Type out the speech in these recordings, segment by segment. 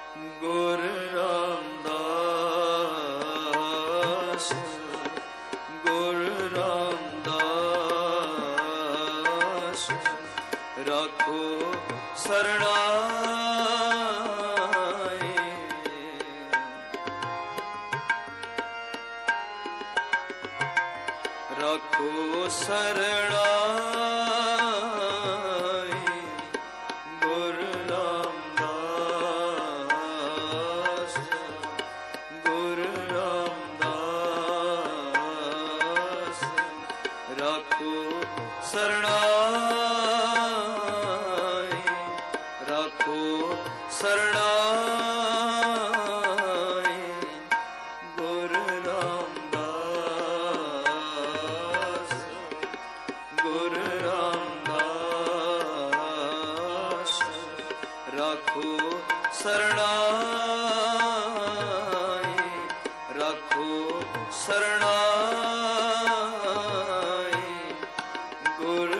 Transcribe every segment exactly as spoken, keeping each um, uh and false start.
ਗੁਰ ਰਾਮਦਾਸ ਗੁਰ ਰਾਮਦਾਸ ਰਾਖੋ ਸਰਣਾਏ ਰਾਖੋ ਸਰਣਾਏ ਗੁਰ ਰਾਮਦਾਸ ਗੁਰ ਰਾਮਦਾਸ ਰਾਖੋ ਸਰਣਾਏ ਰਾਖੋ ਸਰਣਾਏ ਗੁਰ ਰਾਮਦਾਸ ਗੁਰ ਰਾਮਦਾਸ ਰਾਖੋ ਸਰਣਾਏ ਰਾਖੋ ਸਰਣਾਏ ਗੁਰ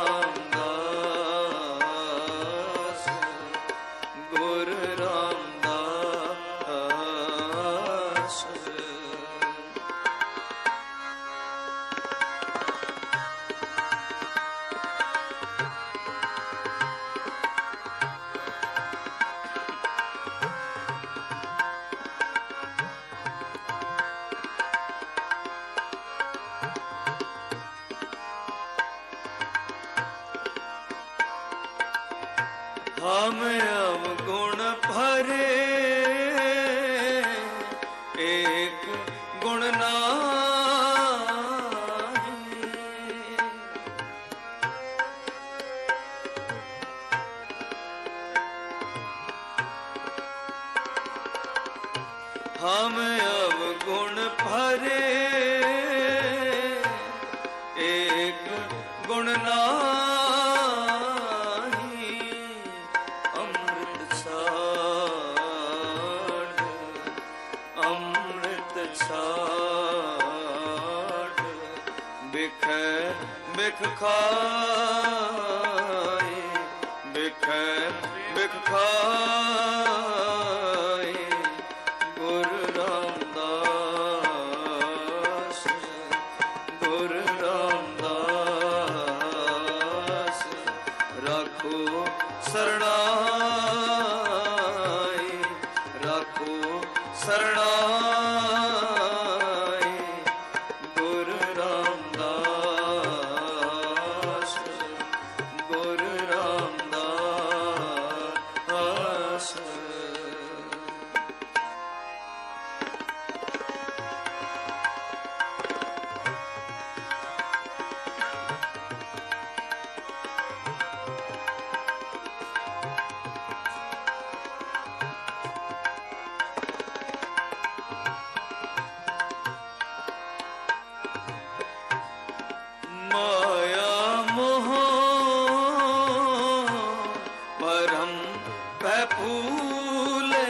ਰਾਮਦਾਸ ਗੁਰ ਰਾਮਦਾਸ हम अवगुण भरे एक गुण नाही हम अवगुण भरे एक गुण नाही अमृत छाड़ अमृत छाड़ बिख बिख खाए बिख बिख खाए गुर रामदास गुर रामदास राखो सरणाए राखो सरणाए गुर रामदास गुर रामदास माया मोह परम भय फूले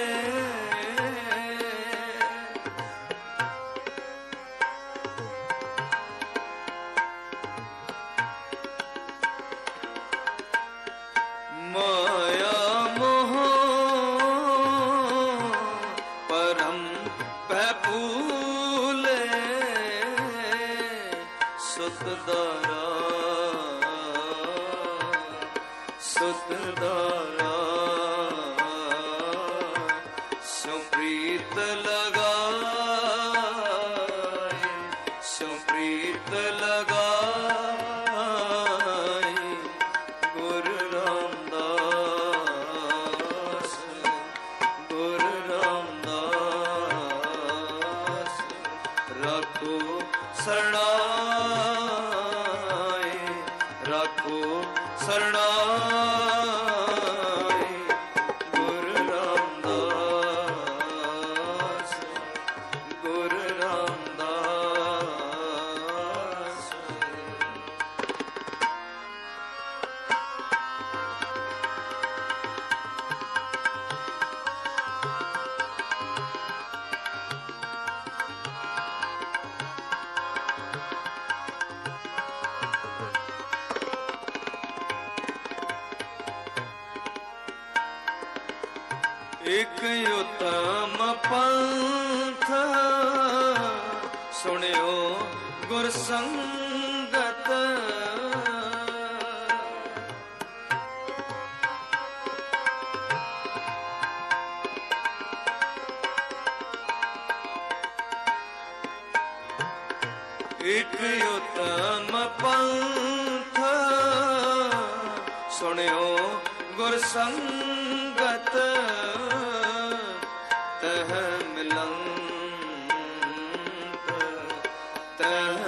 माया मोह परम भय फूले सुतदारा सुतदारा सुप्रीत लगाए सुप्रीत लगाए गुर रामदास गुर रामदास राखो सरणाए राखो सरणाए गुर रामदास ਇੱਕ ਉਤਮ ਪੰਥ ਸੁਣਿਓ ਗੁਰ ਸੰਗਤ। ਇੱਕ ਉਤਮ ਪੰਥ ਸੁਣਿਓ ਗੁਰ ਸੰਗਤ। ਤਹ ਮਿਲੰਤ ਤਹ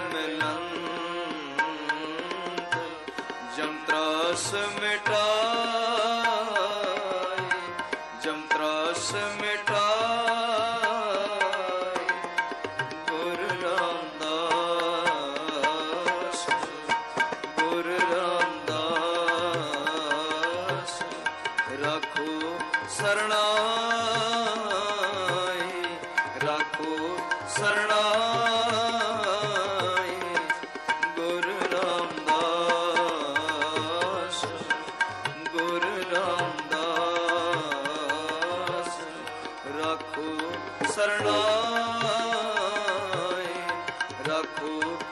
ਮਿਲੰਤ ਜਮ ਤਰਾਸ ਮਿਟਾਏ ਜਮ ਤਰਾਸ ਮਿਟਾਏ ਗੁਰ ਰਾਮਦਾਸ ਗੁਰ ਰਾਮਦਾਸ ਰਾਖੋ ਸਰਣਾਈ ਰਾਖੋ ਸਰਣਾਈ ਗੁਰ ਰਾਮਦਾਸ ਗੁਰ ਰਾਮਦਾਸ ਰਾਖੋ ਸਰਣਾਈ ਰਾਖੋ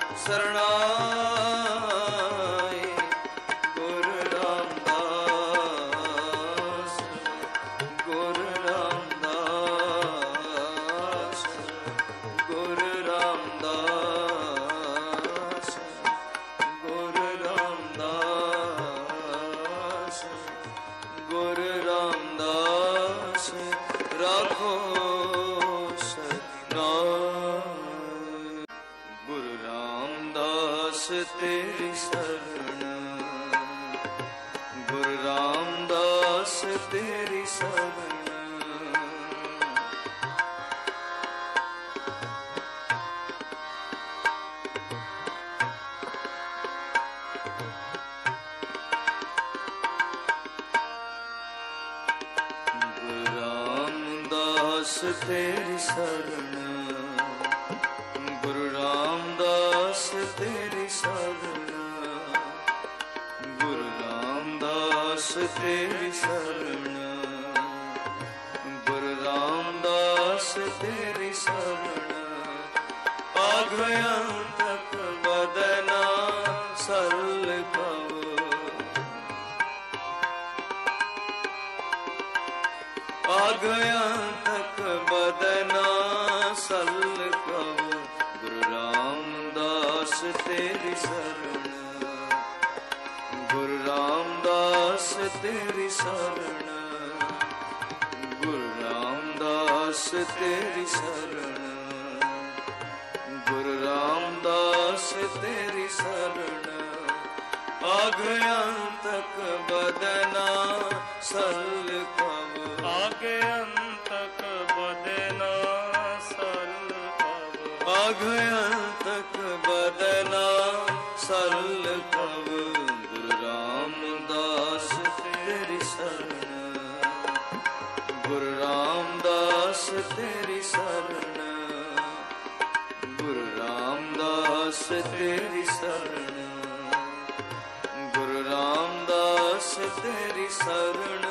ਸਰਣਾਈ ਗੁਰ ਰਾਮਦਾਸ ਗੁਰ ਰਾਮਦਾਸ ਗੁਰ ਰਾਮਦਾਸ ਗੁਰ ਰਾਮਦਾਸ ਗੁਰ ਰਾਮਦਾਸ ਰਾਖੋ ਸਤਨਾਮ। ਗੁਰੂ ਰਾਮਦਾਸ ਤੇਰੀ ਸ਼ਰਨ ਗੁਰੂ ਰਾਮਦਾਸ ਤੇਰੀ ਸ਼ਰਨ। ਗੁਰੂ ਰਾਮਦਾਸ ਤੇਰੀ ਸ਼ਰਨ ਗੁਰੂ ਰਾਮਦਾਸ ਤੇਰੀ ਸ਼ਰਨ ਗੁਰੂ ਰਾਮਦਾਸ ਤੇਰੀ ਸ਼ਰਨ ਗੁਰੂ ਰਾਮਦਾਸ ਤੇਰੀ ਸ਼ਰਨ। ਆਗਿਆ ਤਕ ਬਦਨਾ ਸਰਲ ਭਵ ਆਗਿਆ ਤਕ ਬਦਨਾ ਸਰਲ ਭਵ ਗੁਰੂ ਰਾਮਦਾਸ ਤੇਰੀ ਸ਼ਰਨ ਗੁਰੂ ਰਾਮਦਾਸ ਤੇਰੀ ਸ਼ਰਨ ਗੁਰੂ ਰਾਮਦਾਸ ਤੇਰੀ ਸ਼ਰਨ ਗੁਰੂ ਰਾਮਦਾਸ ਤੇਰੀ ਸ਼ਰਨ। ਆਗਿਆ ਤਕ ਬਦਨਾ ਸਰਲ ਭਵ ਆਗਿਆ ਤਕ ਬਦਨਾ ਸਰਲ ਭਵ ਆਗਿਆ ਤਕ ਬਦਨਾ ਸਰਲ ਭਵ ਗੁਰੂ ਰਾਮਦਾਸ ਤੇਰੀ ਸ਼ਰਨ ਗੁਰੂ ਰਾਮਦਾਸ ਤੇਰੀ ਸ਼ਰਨ ਗੁਰੂ ਰਾਮਦਾਸ ਤੇਰੀ ਸ਼ਰਨ ਗੁਰੂ ਰਾਮਦਾਸ ਤੇਰੀ ਸ਼ਰਨ।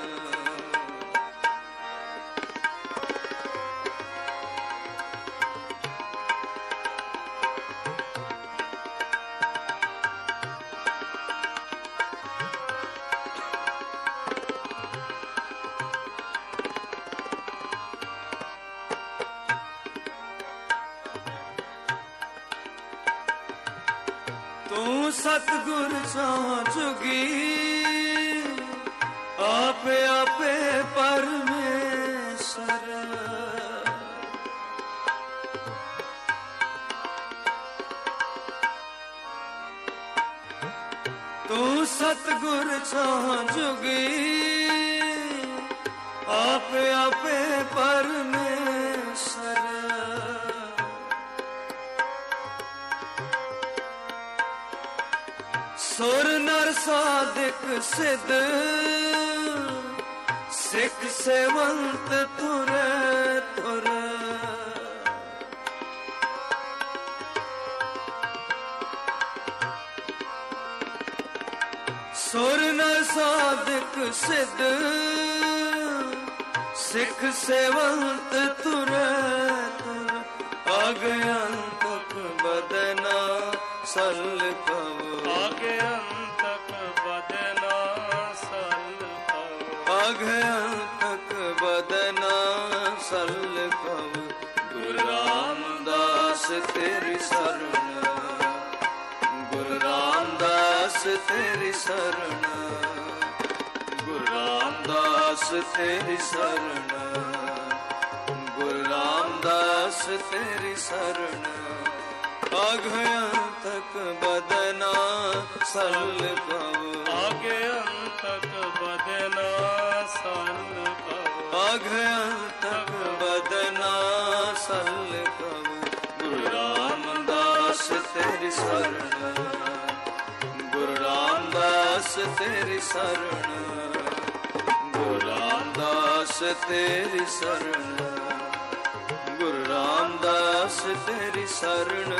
ਤੂੰ ਸਤਿਗੁਰ ਸਾਂ ਜੁਗੀ ਆਪੇ ਆਪੇ ਪਰਮੇਸ਼ਰ। ਤੂੰ ਸਤਿਗੁਰ ਸਾਂ ਜੁਗੀ ਆਪੇ ਆਪੇ ਪਰਮੇਸ਼ਰ। ਸੁਰ ਨਰ ਸਾਧਿਕ ਸਿੱਧ ਸਿੱਖ ਸੇਵੰਤ ਤੁਰੇ ਤੁਰ। ਸੁਰ ਨਰ ਸਾਧਿਕ ਸਿੱਧ सिख सेवंत तुरे तुर अगयंतक बदना सल कव अगयंतक बदना सल कव अगयंतक बदना सल कव गुरु रामदास तेरी शरण गुरु रामदास तेरी शरण गुरु रामदास तेरी शरण गुरु रामदास तेरी शरण अगयंतक बदना सल कव अगयंतक बदना सल कव अगयंतक बदना सल कव गुरु रामदास तेरी शरण गुरु रामदास तेरी शरण गुरु रामदास तेरी शरण गुरु रामदास तेरी शरण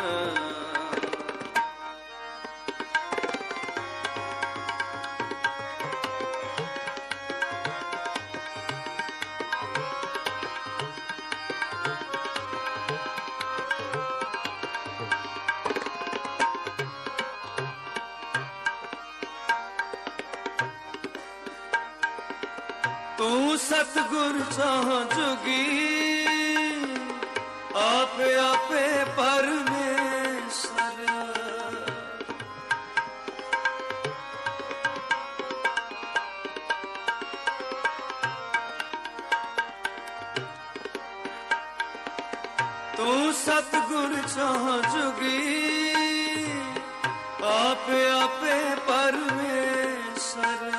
तू सतगुर चाह जुगी आपे आपे परमेश्वर तू सतगुर चाह जुगी आपे आपे परमेश्वर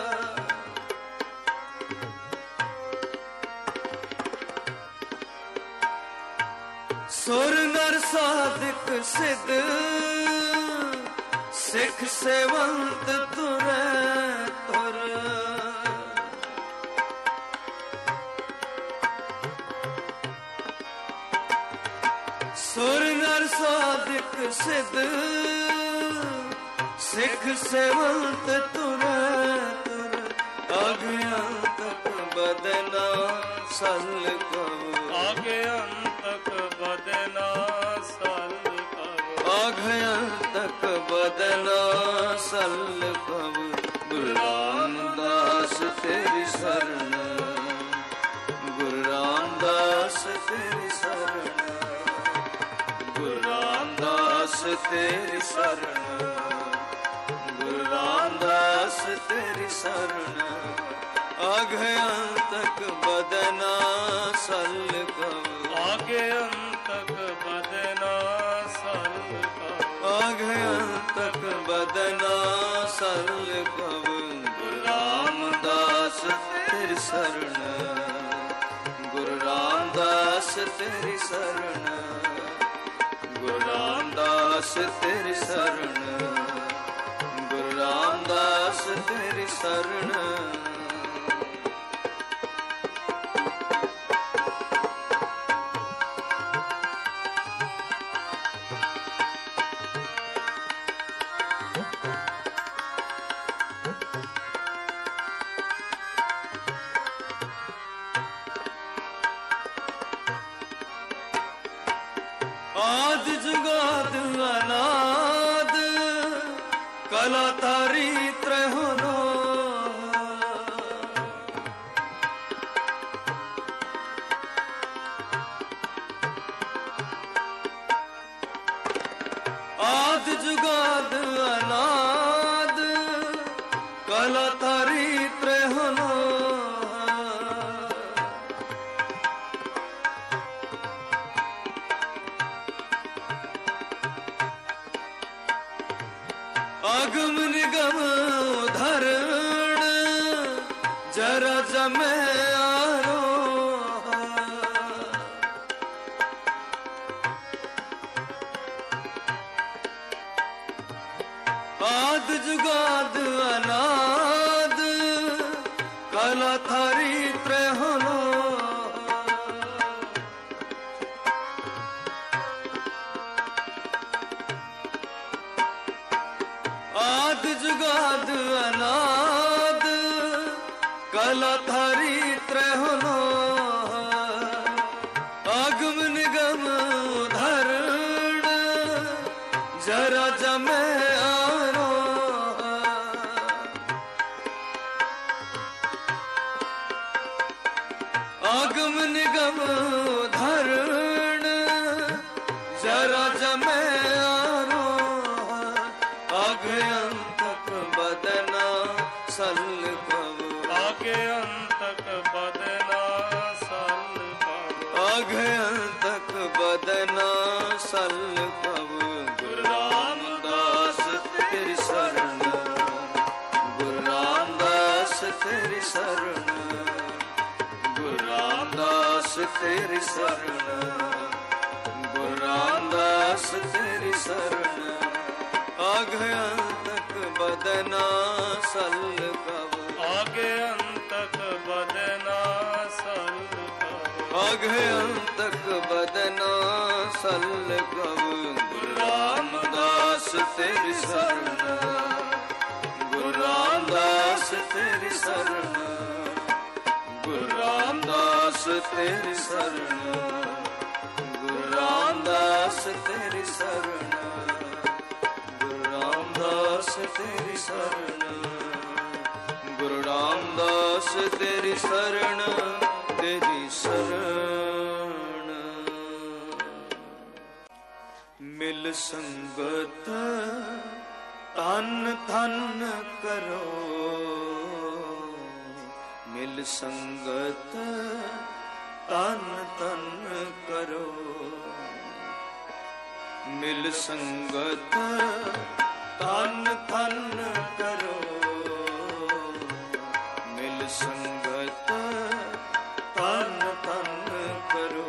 सुर नर साधिक सिद्ध सिख सेवंत तुरै तुर सुर नर साधिक सिद्ध सिख सेवंत तुरै तुर अगयंतक बदना सल कव अगयंतक बदना सल कव अगयंतक बदना सल कव गुरु रामदास तेरी शरण गुरु रामदास तेरी शरण गुरु रामदास तेरी शरण गुरु रामदास तेरी शरण अगयंतक बदना सल कव अगयंतक बदना सल कव अगयंतक बदना सल कव गुरु रामदास तेरी शरण गुरु रामदास तेरी शरण गुरु रामदास तेरी शरण गुरु रामदास तेरी शरण आद जुगाद अनाद कला तारी त्रहोनो आद जुगाद अनाद कला तारी त्रहोनो अगम निगम धरण जरा जमे आरो आद जुगाद अनाद कला थारी त्रहोनो आद जुगाद अनाद कला थारी आगम निगम धरण जरा जमे आरोह आगे अंतक बदना सल कब आगे अंतक बदना सल कब आगे अंतक बदना सल कब गुरु रामदास तेरी शरण गुरु रामदास तेरी शरण गुरु रामदास तेरी शरण गुरु रामदास तेरी शरण आगे अंतक बदना सल कब आगे अंतक बदना सल कब आगे अंतक बदना सल कब गुरु रामदास तेरी शरण गुरु रामदास तेरी शरण गुरु रामदास तेरी शरण गुरु रामदास तेरी शरण गुरु रामदास तेरी शरण गुरु रामदास तेरी शरण तेरी शरण मिल संगत तन तन करो मिल संगत तन तन करो मिल संगत तन तन करो मिल संगत तन तन करो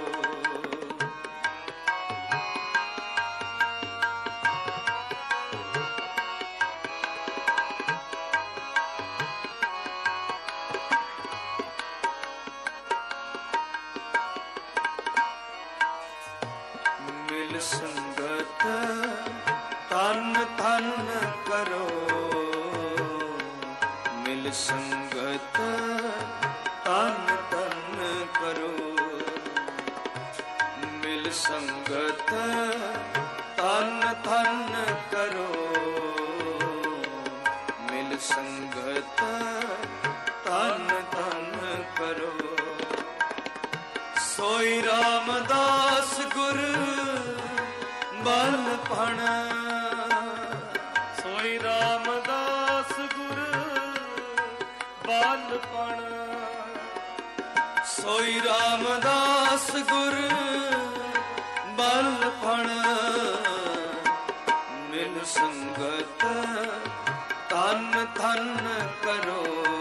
मिल संगत तन तन करो मिल संगत तन तन करो मिल संगत तन तन करो मिल संगत तन तन करो सोई रामदास गुर बलपण सोई रामदास गुर बालपण सोई रामदास गुर बलपण मिल संगत तन तन करो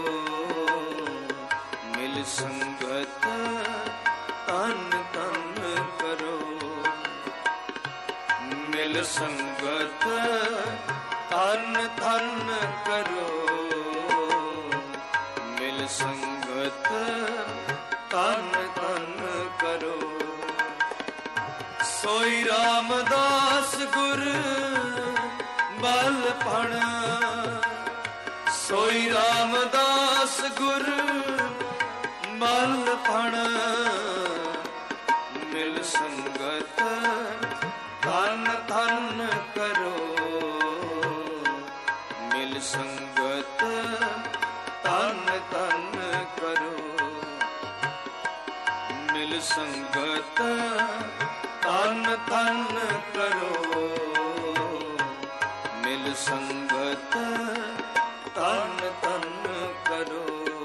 मिल संगत तन तन करो मिल संगत तन तन करो मिल संगत तन तन करो सोई रामदास गुर बलपण सोई रामदास गुर बलपण मिल संगत तन तन करो मिल संगत तन तन करो मिल संगत तन तन करो मिल संगत तन तन करो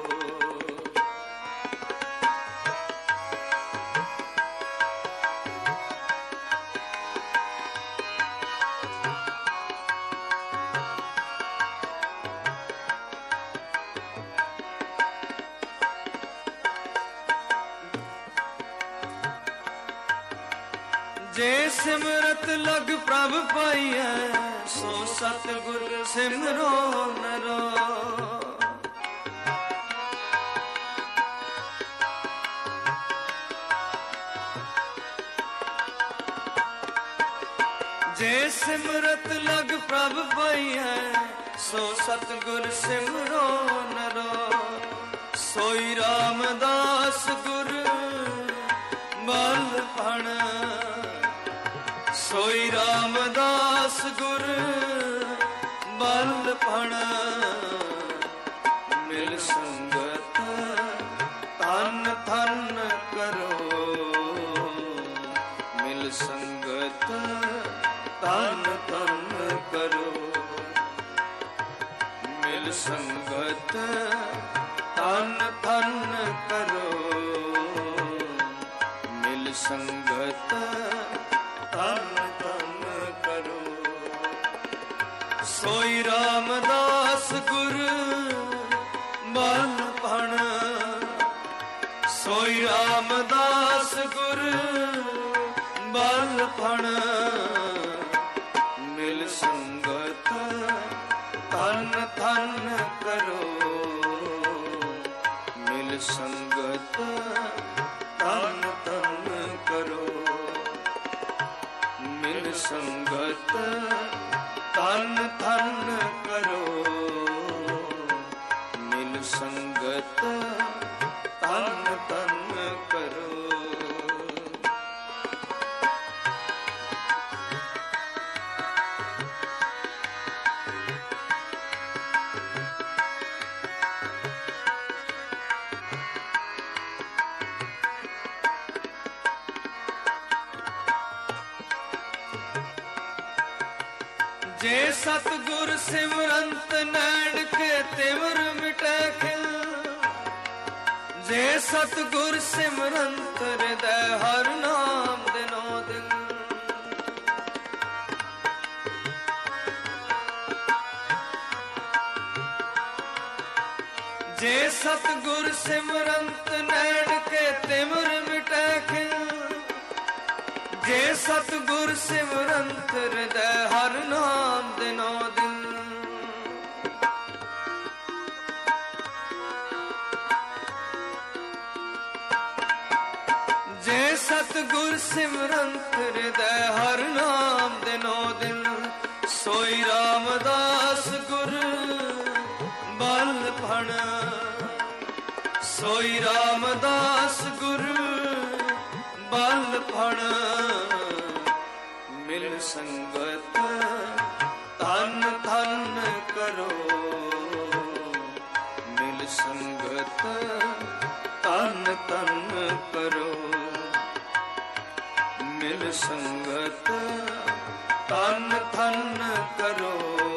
जे सिमरत लग प्रभ पाइय सो सतगुर सिमरो नरो जे सिमरत लग प्रभ पाइय सो सतगुर सिमरो नरो सोई रामदास गुर बलपण सोई रामदास गुर बलपण मिल संगत तन तन ਸੰਗਤ ਤਨ ਤਨ ਕਰੋ, ਮਿਲ ਸੰਗਤ ਤਨ ਤਨ ਕਰੋ। ਸੋਈ ਰਾਮਦਾਸ ਗੁਰ ਬਲ ਭਣ, ਸੋਈ ਰਾਮਦਾਸ ਗੁਰ ਬਲ ਭਣ, ਮਿਲ ਸੰਗਤ ਤਨ ਤਨ ਕਰੋ, ਮਿਲ ਸੰਗਤ ਤਨ ਤਨ ਕਰੋ, ਮਿਲ ਸੰਗਤ ਤਨ ਤਨ ਕਰੋ, ਮਿਲ ਸੰਗਤ ਤਨ ਤਨ ਕਰੋ। ਜੇ ਸਤਿਗੁਰ ਸਿਮਰੰਤ ਨੈਣਕ ਤਿਵਰ ਮਿਟੈ ਖਿਲ, ਜੇ ਸਤਿਗੁਰ ਸਿਮਰੰਤ ਹਿਰਦੈ ਹਰਿ ਨਾਮ ਦਿਨੋ ਦਿਨ। ਜੇ ਸਤਿਗੁਰ ਸਿਮਰੰਤ ਨੈਣਕ ਤਿਵਰ ਮਿਟੈ ਖਿਲ, ਜੇ ਸਤਿਗੁਰ ਸਿਮਰੰਤ ਹਿਰਦੈ ਹਰਿ ਨਾਮ ਦਿਨੋ ਦਿਨ। ਜੇ ਸਤਿਗੁਰ ਸਿਮਰੰਤ ਹਿਰਦੈ ਹਰਿ ਨਾਮ ਦਿਨੋ ਦਿਨ, ਸੋਈ ਰਾਮਦਾਸ ਗੁਰ ਬਲ ਭਣ, ਸੋਈ ਰਾਮਦਾਸ ਗੁਰ ਬਲ ਭਣ, ਮਿਲ ਸੰਗਤ ਤਨ ਤਨ ਕਰੋ, ਮਿਲ ਸੰਗਤ ਤਨ ਤਨ ਕਰੋ, ਮਿਲ ਸੰਗਤ ਤਨ ਤਨ ਕਰੋ,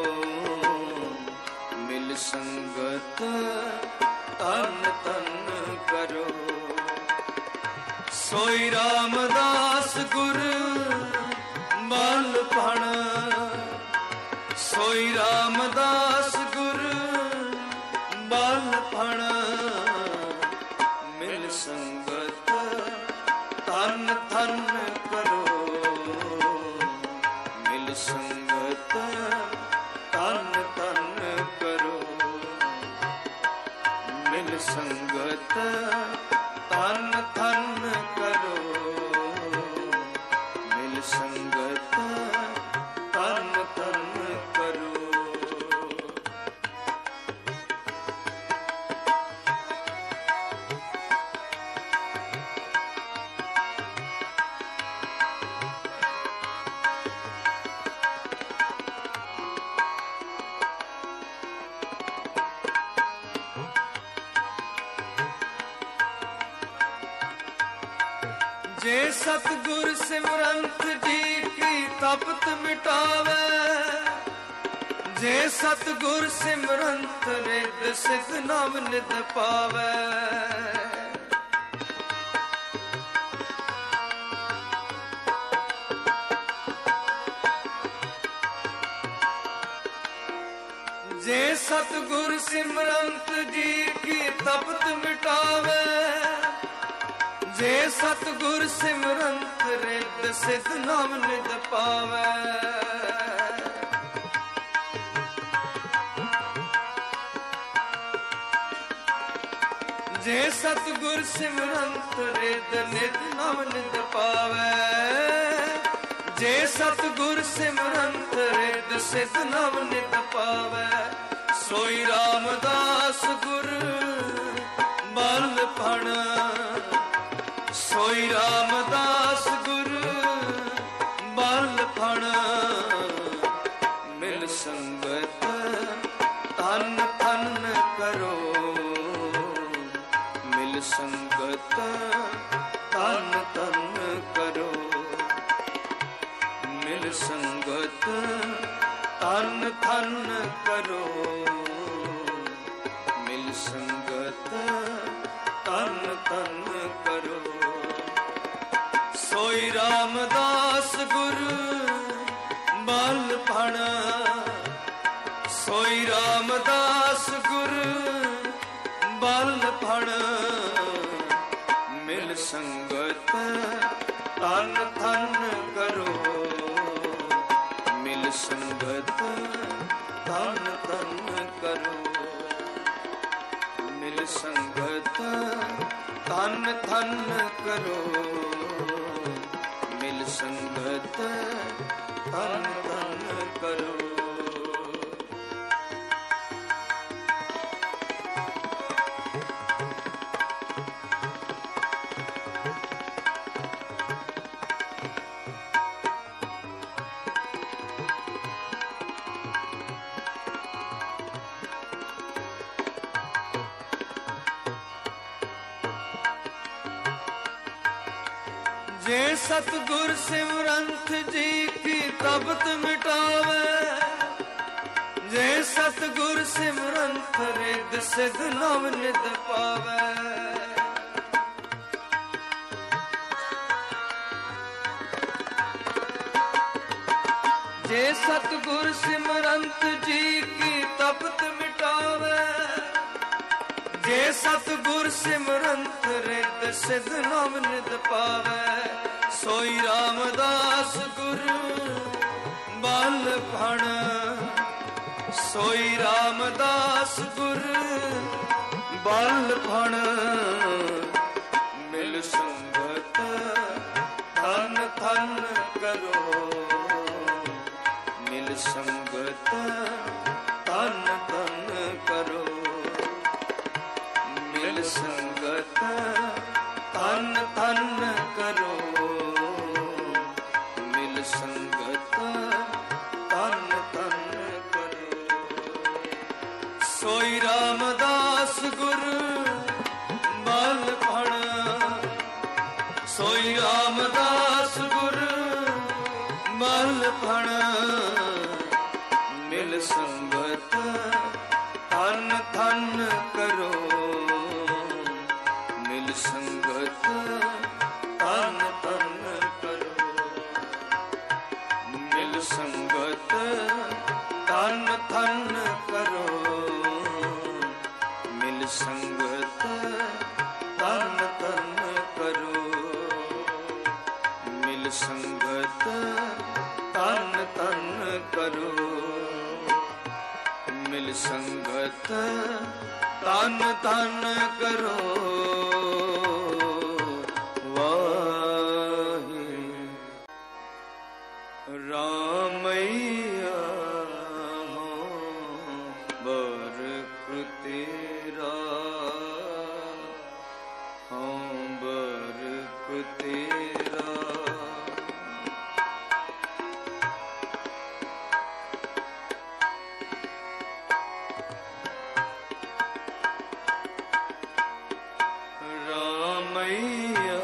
ਮਿਲ ਸੰਗਤ ਤਨ ਤਨ ਕਰੋ। ਸੋਈ ਰਾਮਦਾਸ ਗੁਰ ਬਲ ਭਣ, ਸੋਈ ਰਾਮਦਾਸ ਗੁਰ ਬਲ ਭਣ, ਮਿਲ ਸੰਗਤ ਤਨ ਤਨ ਕਰੋ, ਮਿਲ ਸੰਗਤ ਤਨ ਤਨ ਕਰੋ, ਮਿਲ ਸੰਗਤ ਤਨ ਤਨ ਕਰੋ, ਮਿਲ ਸੰਗਤ ਤਨ ਤਨ ਕਰੋ। ਜੇ ਸਤਿਗੁਰ ਸਿਮਰੰਤ ਜੀ ਕੀ ਤਪਤ ਮਿਟਾਵੇ, ਜੇ ਸਤਿਗੁਰ ਸਿਮਰੰਤ ਰਿਦ ਸਿਧ ਨਾਮ ਨਿਧ ਪਾਵੇ। ਜੇ ਸਤਿਗੁਰ ਸਿਮਰੰਤ ਜੀ ਕੀ ਤਪਤ ਮਿਟਾਵੇ, ਜੇ ਸਤਿਗੁਰ ਸਿਮਰੰਤ ਰਿਦ ਸਿਧ ਨਾਮ ਨਿਧ ਪਾਵੇ। ਜੇ ਸਤਿਗੁਰ ਸਿਮਰੰਤ ਰਿਦ ਨਿਧ ਨਾਮ ਨਿਧ ਪਾਵੇ, ਜੇ ਸਤਿਗੁਰ ਸਿਮਰੰਤ ਰਿਦ ਸਿਧ ਨਾਮ ਨਿਧ ਪਾਵੇ। ਸੋਈ ਰਾਮਦਾਸ ਗੁਰ ਬਲ ਭਣ, ਸੋਈ ਰਾਮਦਾਸ ਗੁਰ ਬਲ ਭਣ, ਮਿਲ ਸੰਗਤ ਤਨ ਤਨ ਕਰੋ, ਮਿਲ ਸੰਗਤ ਤਨ ਤਨ ਕਰੋ, ਮਿਲ ਸੰਗਤ ਤਨ ਤਨ ਕਰੋ, ਧੰਨ ਧੰਨ ਕਰੋ। ਸੋਈ ਰਾਮਦਾਸ ਗੁਰ ਬਲ ਭਣ, ਸੋਈ ਰਾਮਦਾਸ ਗੁਰ ਬਲ ਭਣ, ਮਿਲ ਸੰਗਤ ਧੰਨ ਧੰਨ ਕਰੋ। ਮਿਲ ਸੰਗਤ ਧੰਨ ਧੰਨ ਕਰੋ। ਮਿਲ ਸੰਗਤ ਧੰਨ ਧੰਨ ਕਰੋ। ਮਿਲ ਸੰਗਤ ਧੰਨ ਧੰਨ ਕਰੋ। ਜੇ ਸਤਿਗੁਰ ਸਿਮਰੰਤ ਜੀ ਕੀ ਤਪਤ ਮਿਟਾਵੇ, ਜੇ ਸਤਿਗੁਰ ਸਿਮਰੰਤ ਰਿਦ ਸਿਧ ਨਵ ਨਿਧ ਪਾਵੇ। ਜੇ ਸਤਿਗੁਰ ਸਿਮਰੰਤ ਜੀ ਕੀ ਤਪਤ ਮਿਟਾਵੇ, ਜੇ ਸਤਿਗੁਰ ਸਿਮਰੰਤ ਰਿਦ ਸਿਧ ਨਵ ਨਿਧ ਪਾਵੇ। ਸੋਈ ਰਾਮਦਾਸ ਗੁਰ ਬਲ ਭਣ, ਸੋਈ ਰਾਮਦਾਸ ਗੁਰ ਬਲ ਭਣ, ਮਿਲ ਸੰਗਤ ਧੰਨ ਧੰਨ ਕਰੋ। ਮਿਲ ਸੰਗਤ ਧੰਨ ਧੰਨ ਕਰੋ। ਮਿਲ ਸੰਗਤ ਧੰਨ ਧੰਨ ਕਰੋ। ਮਿਲ ਸੰਗਤ ਧੰਨ ਧੰਨ ਕਰੋ। ਸੋਈ ਰਾਮਦਾਸ ਗੁਰ ਬਲ ਭਣ, ਸੋਈ ਰਾਮਦਾਸ ਗੁਰ ਬਲ ਭਣ, ਮਿਲ ਸੰਗਤ ਧੰਨ ਧੰਨ ਕਰੋ। ਮਿਲ ਸੰਗਤ ਧੰਨ ਧੰਨ ਕਰੋ। ਮਿਲ ਸੰਗਤ ਧੰਨ ਧੰਨ ਕਰੋ। ਮਿਲ ਸੰਗਤ ਧੰਨ ਧੰਨ ਕਰੋ। ਮਿਲ ਸੰਗਤ ਧੰਨ ਧੰਨ ਕਰੋ। ਮਿਲ ਸੰਗਤ ਧੰਨ ਧੰਨ ਕਰੋ। ਰਾਮਈਆ ਹੋ ਬਰਕ ਤੇਰਾ, ਹੋ ਬਰਕ ਤੇਰਾ। ਰਾਮਈਆ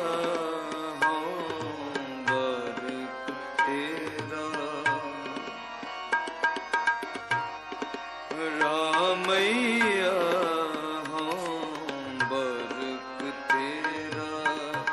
ਰਾਮਈਆ ਹੋਂ ਬਰਕ ਤੇਰਾ,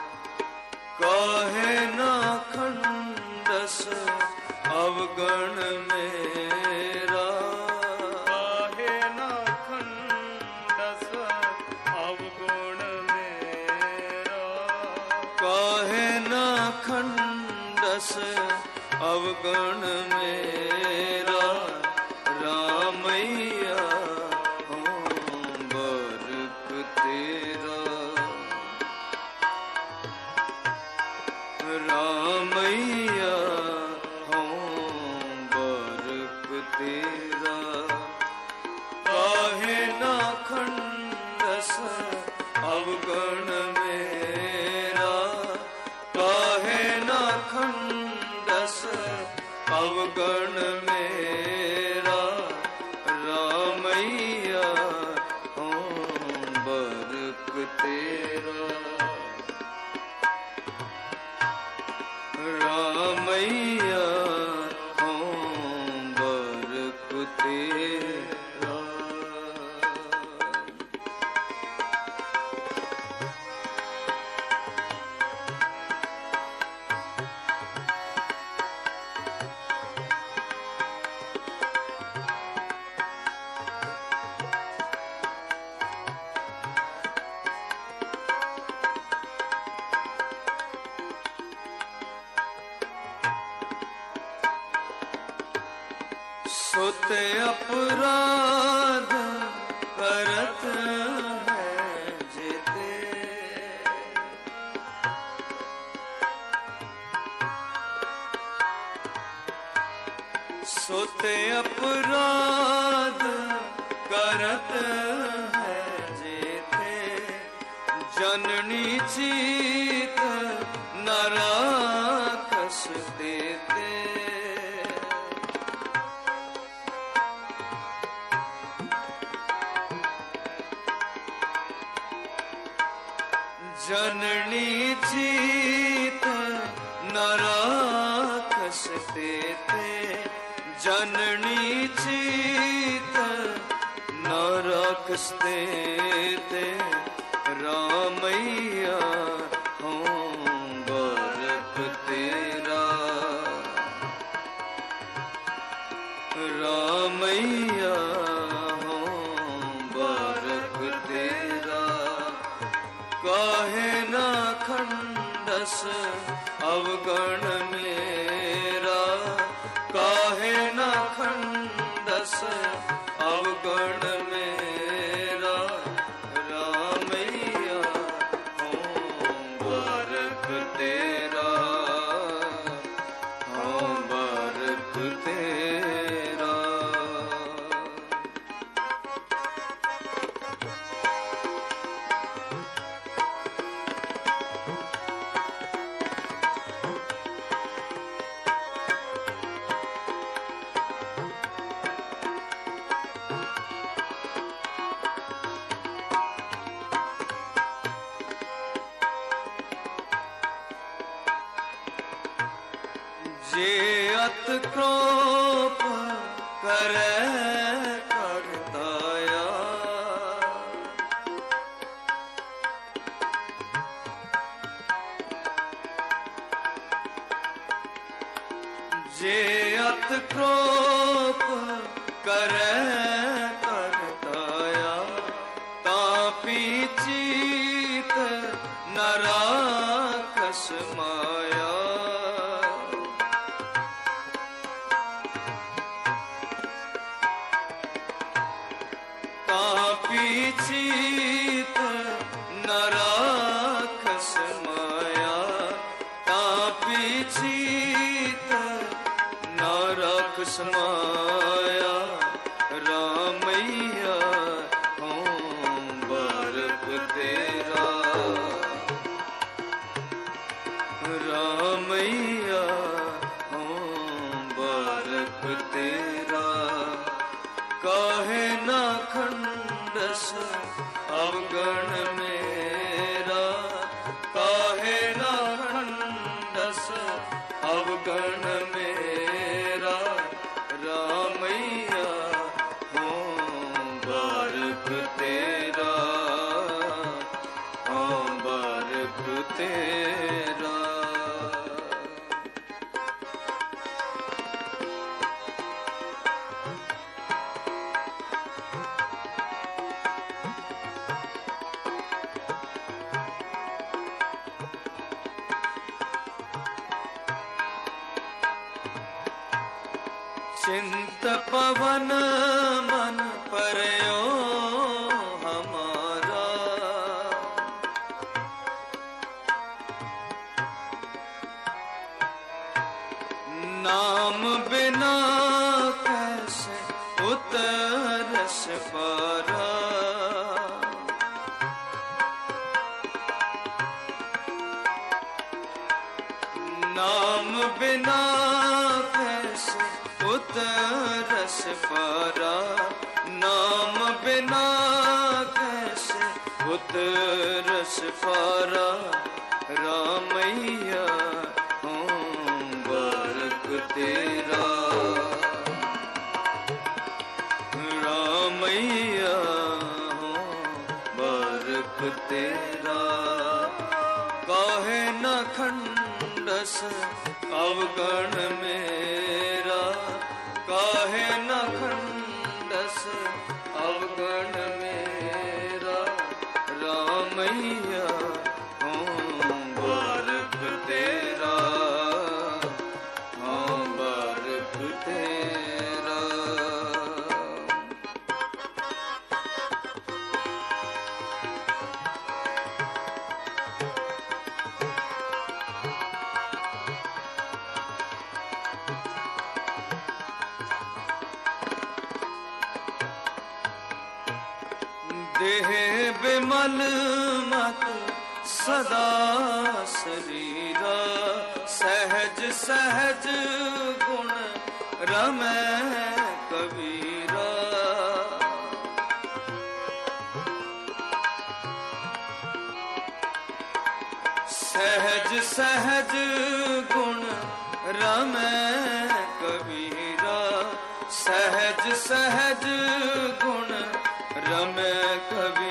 ਕਾਹੇ ਨਾ ਖੰਡਸ ਅਵਗਣ ਮੇਰਾ। ਕਾਹੇ ਨਾ ਖੰਡਸ ਅਵਗੁਣ ਮੇਰਾ, ਕਾਹੇ ਨਾ ਖੰਡਸ ਅਵਗਣ ਮੇਰਾ। ਰਾਮਈਆ ਹੋਂ ਬਰਕ ਤੇਰਾ, ਰਾਮਈਆ ਹੋਂ ਬਰਕ ਤੇਰਾ। ਕਾਹੇ ਨਾ ਖੰਡਸ ਅਵਗਣ ਮੇਰਾ, ਕਾਹੇ ਨਾ ਖੰਡਸ ਅਵਗਣ ਮੇਰਾ। ਰਾਮਈਆ ਹੋਂ ਬਰਕ ਤੇਰਾ, ਰਾਮਈਆ ਹੋਂ ਬਰਕ ਤੇਰਾ। सुत अपराध करत है जेते, सुत अपराध करत है जेते, जननी चीत न राखस देते। जननी चीत न राखस देते, जननी चीत न राखस देते। रामैया हूँ बरक तेरा, रामैया हूँ बरक तेरा। काहे न खंडस अवगण मेरा, काहे न खंडस अवगण मेरा। रामैया हूँ बरक तेरा, हूँ बरक तेरा। जे अत क्रोप करे करताया, जे अत क्रोप करे करताया। तापी चीत न राखस माया, तापी चीत न राखस माया। तापी चीत न राखस माया। रामैया हूँ बरक तेरा, रामैया हूँ बरक तेरा। काहे न खंडस अवगण मेरा, काहे न खंडस अवगण मेरा। रामैया हूँ बरक तेरा, हूँ बरक तेरा। चिंत पवन मन परयो हमारा, नाम बिना कैसे उतरस पारा। नाम बिना कैसे उतरस पारा, नाम बिना कैसे उतरस पारा। रामैया हूँ बरक तेरा, रामैया हूँ बरक तेरा। काहे न खंडस अवगण मेरा, काहे न खंडस अवगण मेरा। रामैया हूँ बरक तेरा, हूँ बरक तेरा। देह बिमल मत सदा शरीरा सहज सहज गुण रमै कबीरा। सहज सहज गुण रमै कबीरा सहज सहज गुण रमै कबीरा।